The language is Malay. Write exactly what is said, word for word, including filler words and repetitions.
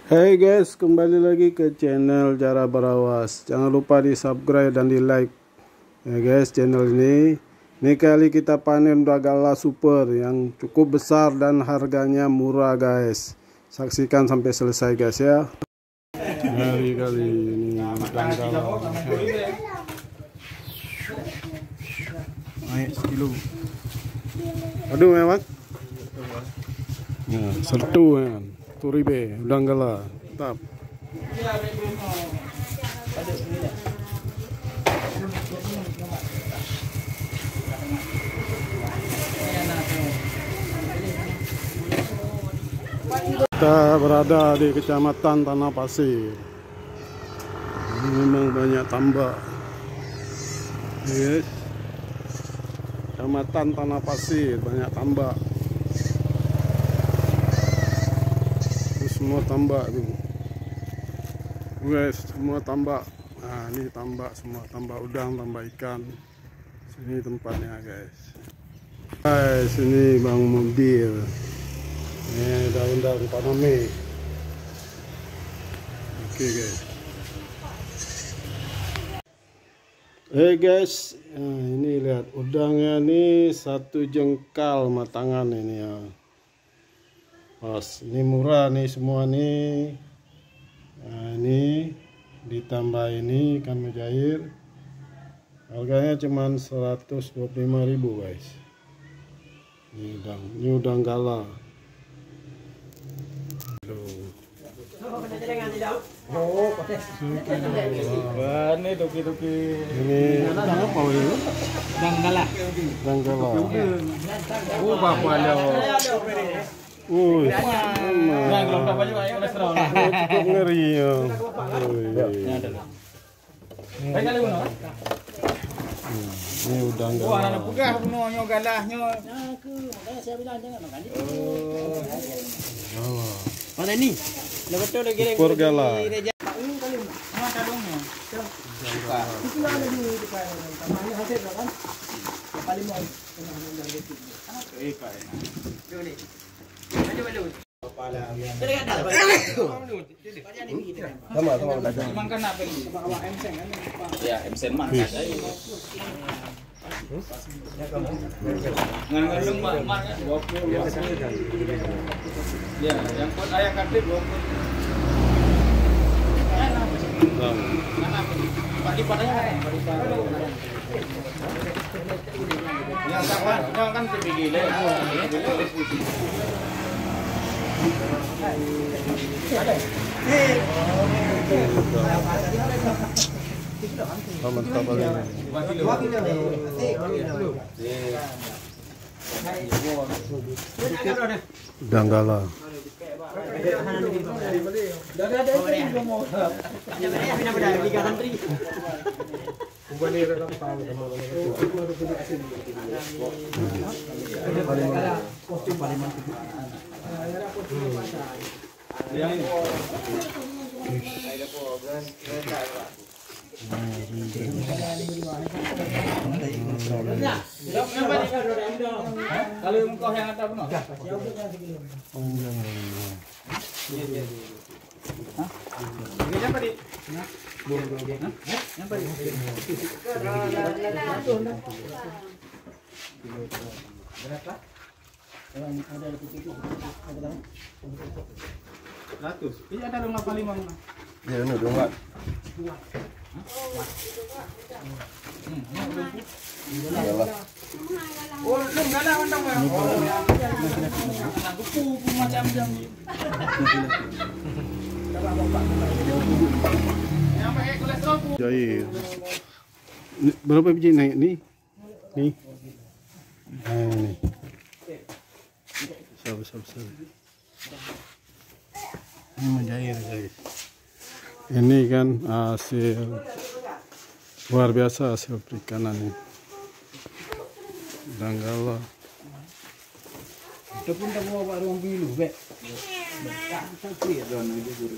Hai guys, kembali lagi ke channel Cara Berawas. Jangan lupa di subscribe dan di like ya guys channel ini. Ini kali kita panen Udangala super yang cukup besar dan harganya murah guys. Saksikan sampai selesai guys ya. Hari kali ini Udangala. Naik sekilo. Aduh memang. Nah, sertu kan. Turibe, Udangala, tap. Kita berada di Kecamatan Tanah Pasir. Ini memang banyak tambak. Yes. Kecamatan Tanah Pasir, banyak tambak. Semua tambak tuh guys, semua tambak. Nah ini tambak, semua tambak udang, tambak ikan. Sini tempatnya guys. Guys, ini bang mobil. Ini daun-daun paname. Oke guys. Eh guys, nah, ini lihat udangnya nih satu jengkal matangan ini ya. Pas, ini murah nih semua nih. Nah, ini ditambah ini ikan mujair. Harganya cuma seratus dua puluh lima ribu guys. Ini udang, ini Udangala. Ini toki-toki. Ini apa ini? Udangala. Udangala. Oh, bapak ada. Wuih, Yang belum dapat juga yang kolesterol. cukup ngeri ya. Ini Udangala. Wah, anak pugah punonya galahnya. Mana ini? Dah betul dah kira. Super gala. Mana kadungnya? Itu ada di depan. Tamanya hasil kan? Paling mau. Eh, Pak. Jom ni. Maju maju. Sama sama ada. Makan apa ini? Bawa M S N kan? Ya, M S N mah ada. Ngan ngelung mak mak dua puluh. Ya, yang pun ayam kartip dua puluh. Pagi padanya kan? Yang sama, yang kan lebih gila. Mantap kali ini. Udangala. Kalau engkau yang ada benar. Ini apa di? Yang apa di? Berapa? Ratus. Ini ada dong apa lima mana? Ya ini dong Pak. Oh, belum enggak ada undang ya. Anak kuku macam-macam. Yang pakai kolesterol. Jair. Ini berapa biji naik nih? Nih. Nah, ini. Besar besar besar. Ini menjair guys. Ini kan hasil luar biasa hasil perikanan ini. Udangala. Itu pun tak bawa ruang bilu, Bek. Sakit don itu guru.